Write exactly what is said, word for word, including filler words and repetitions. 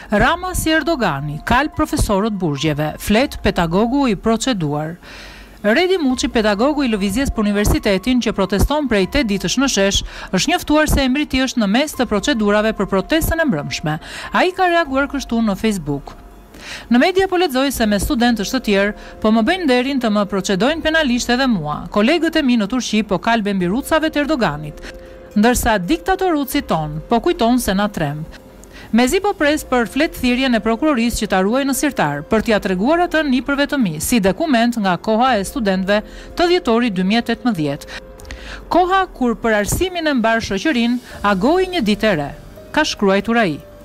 Rama si Erdogani, kalp profesorët burgjeve, flet pedagogu i proceduar. Redi Muçi, pedagogu i lëvizjes për universitetin që proteston prej tetë ditësh në shesh, është njoftuar se emri i tij është në mes të procedurave për protestën e mbrëmshme. Ai ka reaguar kështu në Facebook. Në media po lexoj se me studentësh të tjerë po më bëjnë nderin të më procedojnë penalisht edhe mua. Kolegët e mi në Turqi po kalben mbi rrucave të Erdoganit, ndërsa diktatoruci ton po kujton se na tremb. Mezi po pres për fletëthirrjen e prokurorisë që ta ruajë në sirtar për t'ia treguar atë nipërve të mi si dokument nga koha e studentëve të dhjetorit dy mijë e tetëmbëdhjetë. Koha kur për arsimin e mbar shoqërinë agoi një ditë e re, ka shkruar ai.